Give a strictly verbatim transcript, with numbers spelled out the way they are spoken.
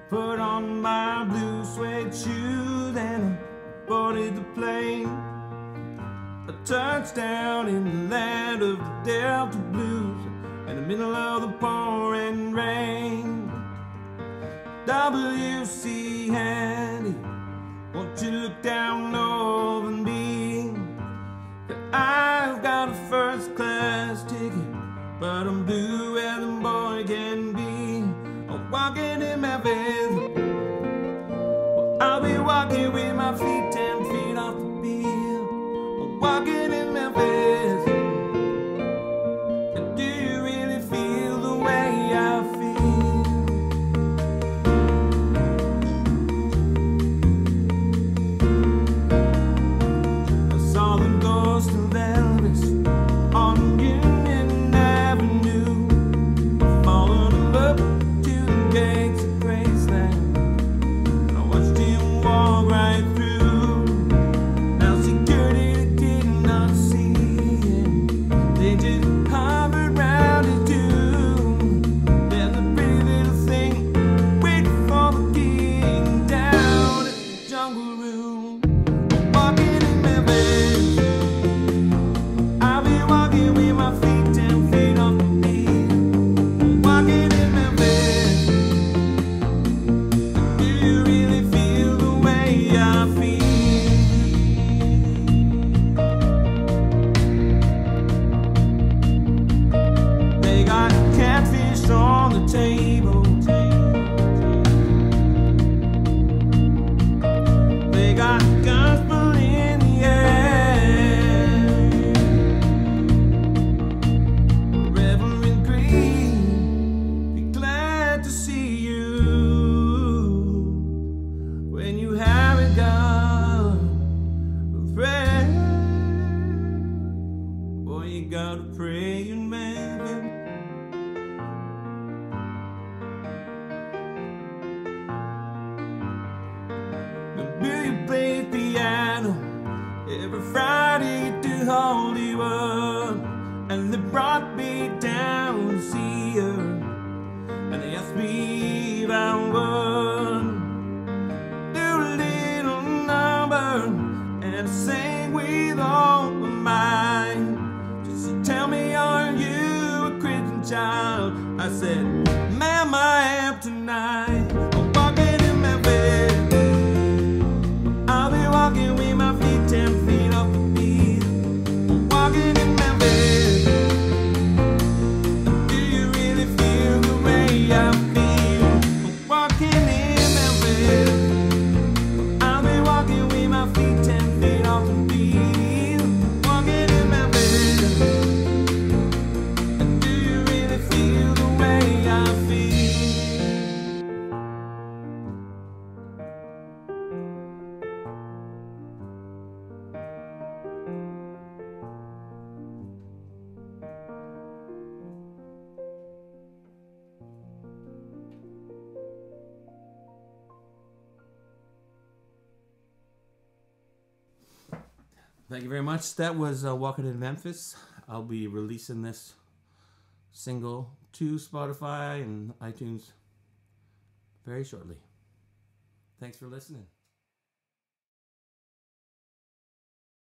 put on my blue suede shoes and I boarded the plane. A touchdown in the land of the Delta Blues, in the middle of the pouring rain. W C Handy, won't you look down over me? I've got a first class ticket, but I'm blue as a boy can be. I'm walking in Memphis. Well, I'll be walking with my feet ten feet off the bill. I'm walking in Memphis. Do you really feel the way I feel? I saw the ghost of Elvis on Union Avenue, followed him up to the gates of Graceland. I watched him walk right through. Now security did not see him, they just hovered round his tomb. There's a pretty little thing waiting for the king down at the jungle room. Walking in Memphis, I'll be walking with my feet ten feet off the beat. Walking in Memphis. Do you really feel the way I feel? They got catfish on the table. They got gospel in the air. Reverend Green, be glad to see you when you haven't got a prayer. Boy, you gotta pray and maybe. Billy plays piano every Friday to Hollywood, and they brought me down to see her, and they asked me if I would do a little number and sing with all my mind. Just to tell me, are you a Christian child? I said, ma'am, I am tonight. I'm walking in Memphis. I'll be walking with my feet ten feet off the beat. I'm walking in Memphis. Do you really feel the way I feel? I'm walking in Memphis. I'll be walking with my feet ten feet off the beat. I'm walking in Memphis. Do you really feel the way I feel? Thank you very much. That was uh, Walking in Memphis. I'll be releasing this single to Spotify and iTunes very shortly. Thanks for listening.